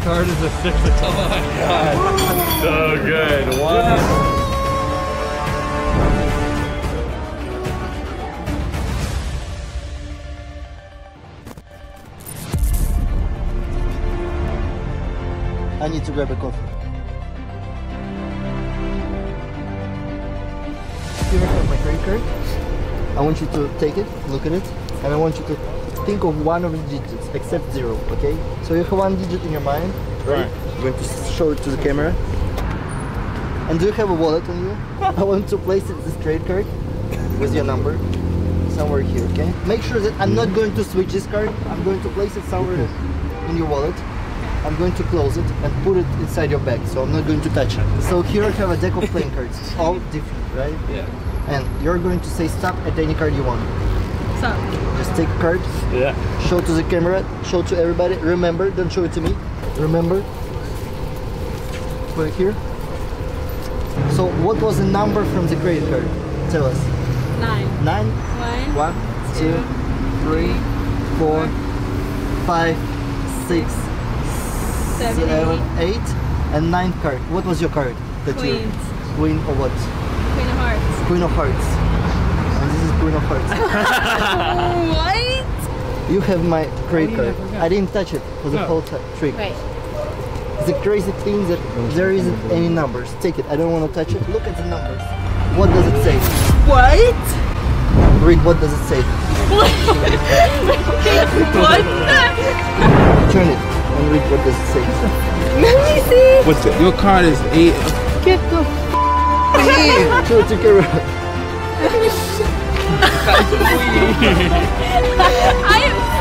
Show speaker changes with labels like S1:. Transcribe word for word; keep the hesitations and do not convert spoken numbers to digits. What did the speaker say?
S1: card is a six of clubs. Oh my god. So good. One.
S2: I need to grab a coffee. Here I have my credit card. I want you to take it, look at it, and I want you to think of one of the digits except zero, okay? So you have one digit in your mind, right? I'm going to show it to the camera. And do you have a wallet on you? I want to place it, this credit card with your number somewhere here, okay? Make sure that I'm not going to switch this card. I'm going to place it somewhere in your wallet. I'm going to close it and put it inside your bag, so I'm not going to touch it. So here I have a deck of playing cards, all different, right?
S1: Yeah.
S2: And you're going to say stop at any card you want.
S3: Stop.
S2: Just take a card,
S1: Yeah.
S2: show to the camera, show to everybody. Remember, don't show it to me. Remember. Put it here. So what was the number from the credit card? Tell us.
S3: Nine.
S2: Nine?
S3: One.
S2: One, two, three, four, five, six,
S3: Seven,
S2: seven,
S3: eight.
S2: eight, and ninth card. What was your card? That you-
S3: Queens.
S2: Queen of what?
S3: Queen of Hearts.
S2: Queen of Hearts. And this is Queen of Hearts.
S3: What?
S2: You have my credit
S1: Oh, yeah, I
S2: card.
S1: forgot.
S2: I didn't touch it for the
S1: No.
S2: whole t- trick.
S3: Wait.
S2: The crazy thing is that there isn't any numbers. Take it. I don't want to touch it. Look at the numbers. What does it say?
S3: What?
S2: Read. What does it say?
S3: What?
S2: Turn it and read. What does it say?
S3: Let me see.
S4: What's it? Your card is eight.
S3: Get the f out of here.
S2: Show it to camera.
S3: I am